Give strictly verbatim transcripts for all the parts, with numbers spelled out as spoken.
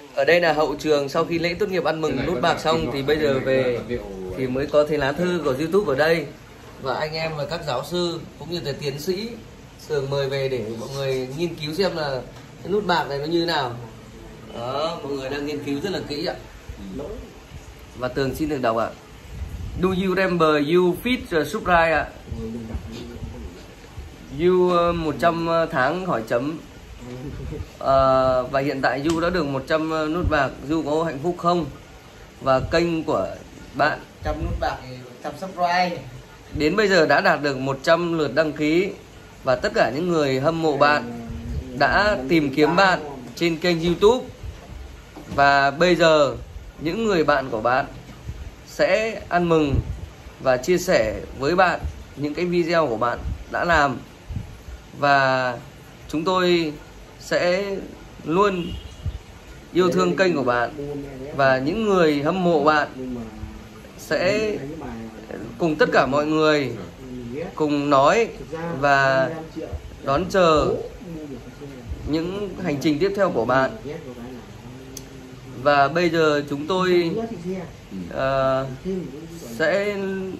Ở đây là hậu trường, sau khi lễ tốt nghiệp ăn mừng nút bạc xong thì bây giờ về thì mới có thấy lá thư của YouTube ở đây. Và anh em và các giáo sư cũng như là tiến sĩ Tường mời về để mọi người nghiên cứu xem là cái nút bạc này nó như nào. Đó, mọi người đang nghiên cứu rất là kỹ ạ. Và Tường xin được đọc ạ. Do you remember you fit subscribe ạ? You một trăm tháng hỏi chấm. À, và hiện tại Du đã được một trăm nút bạc. Du có hạnh phúc không? Và kênh của bạn một trăm nút bạc thì một trăm subscribe. Đến bây giờ đã đạt được một trăm lượt đăng ký. Và tất cả những người hâm mộ bạn đã tìm kiếm bạn trên kênh YouTube. Và bây giờ những người bạn của bạn sẽ ăn mừng và chia sẻ với bạn những cái video của bạn đã làm. Và chúng tôi sẽ luôn yêu thương kênh của bạn. Và những người hâm mộ bạn sẽ cùng tất cả mọi người cùng nói và đón chờ những hành trình tiếp theo của bạn. Và bây giờ chúng tôi uh, sẽ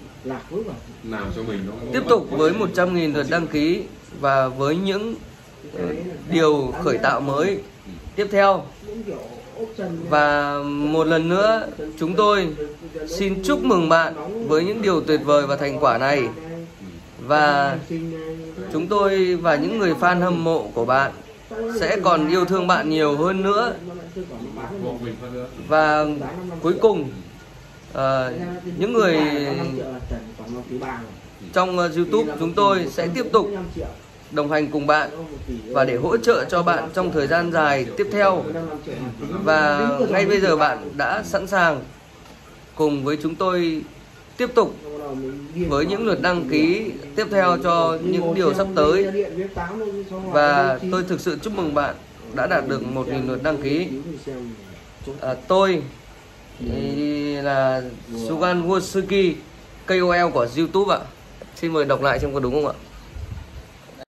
tiếp tục với một trăm nghìn lượt đăng ký và với những uh, điều khởi tạo mới tiếp theo. Và một lần nữa chúng tôi xin chúc mừng bạn với những điều tuyệt vời và thành quả này. Và chúng tôi và những người fan hâm mộ của bạn sẽ còn yêu thương bạn nhiều hơn nữa. Và cuối cùng uh, những người trong uh, YouTube chúng tôi sẽ tiếp tục đồng hành cùng bạn và để hỗ trợ cho bạn trong thời gian dài tiếp theo. Và ngay bây giờ bạn đã sẵn sàng cùng với chúng tôi tiếp tục với những lượt đăng ký tiếp theo cho những điều sắp tới. Và tôi thực sự chúc mừng bạn đã đạt được một nghìn lượt đăng ký. à, Tôi là Sugan Wojcicki, ca o lờ của YouTube ạ. Xin mời đọc lại xem có đúng không ạ?